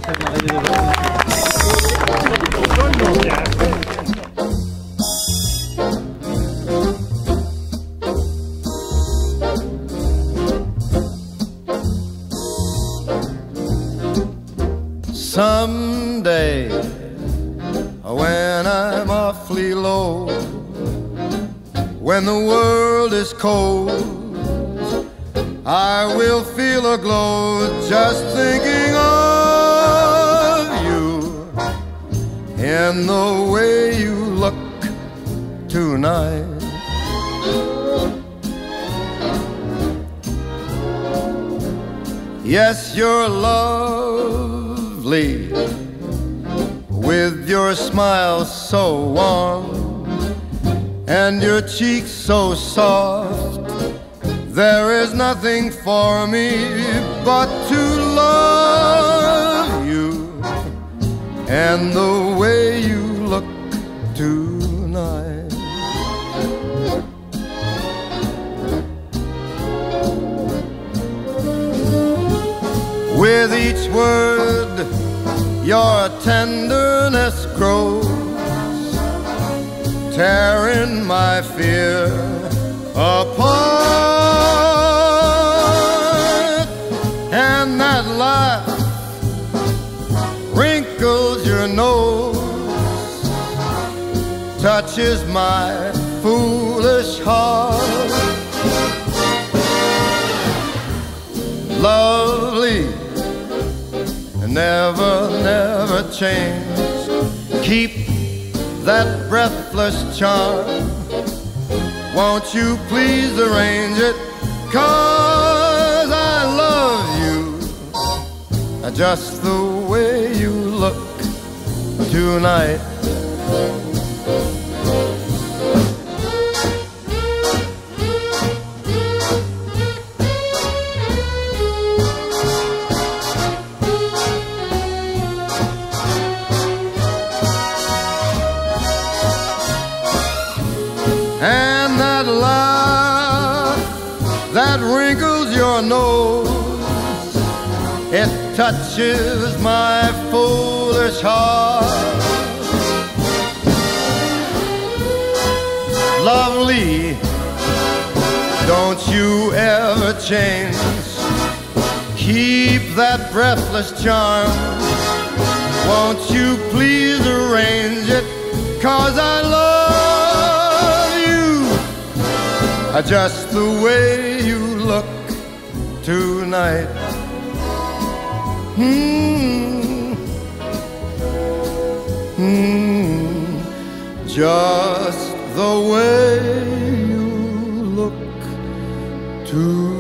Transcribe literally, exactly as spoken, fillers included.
Someday, when I'm awfully low, when the world is cold, I will feel a glow just thinking of you in the way you look tonight. Yes, you're lovely, with your smile so warm and your cheeks so soft. There is nothing for me but to love you and the way you look tonight. With each word, your tenderness grows, tearing my fear apart. And that laugh wrinkles your nose, touches my foolish heart. Lovely, never, never change. Keep that breathless charm. Won't you please arrange it? 'Cause I love you just the way you look tonight. And that laugh that wrinkles your nose, it touches my foolish heart. Lovely, don't you ever change. Keep that breathless charm. Won't you please arrange it? 'Cause I love just the way you look tonight. Mm. Mm. Just the way you look tonight.